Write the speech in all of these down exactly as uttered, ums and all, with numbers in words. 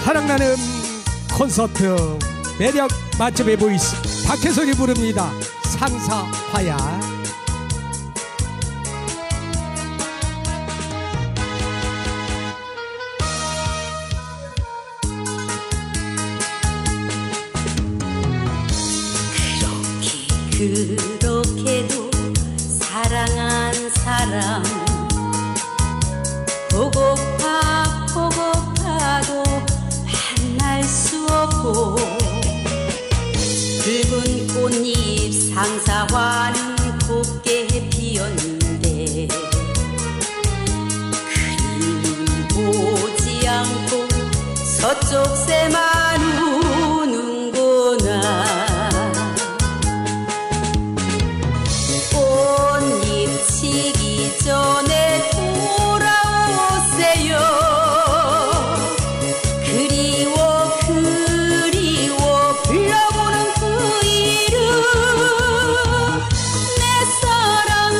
사랑나눔 콘서트 매력 맛집의 보이스 박혜선이 부릅니다. 상사화야. 그렇게 그렇게도 사랑한 사람 보고파 보고파도 만날 수 없고 붉은 꽃잎 상사화는 곱게 피었는데 그림은 보지 않고 서쪽 새만 우는구나. 전에 돌아오세요. 그리워 그리워 불러보는 그 이름 내 사랑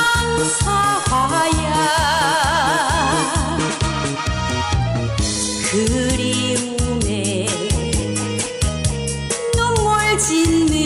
상사화야. 그리움에 눈물 짓는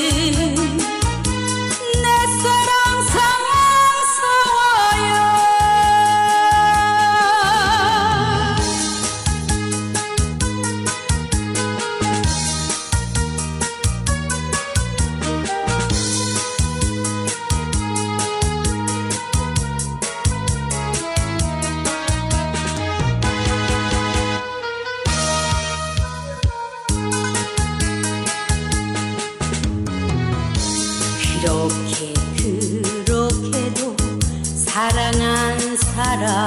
그렇게 그렇게도 사랑한 사람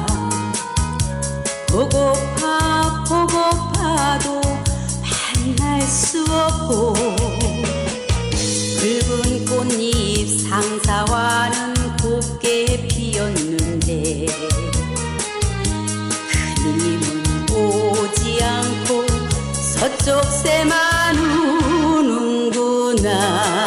보고파 보고파도 만날 수 없고 붉은 꽃잎 상사화는 곱게 피었는데 그님은 오지 않고 서쪽 새만 우는구나.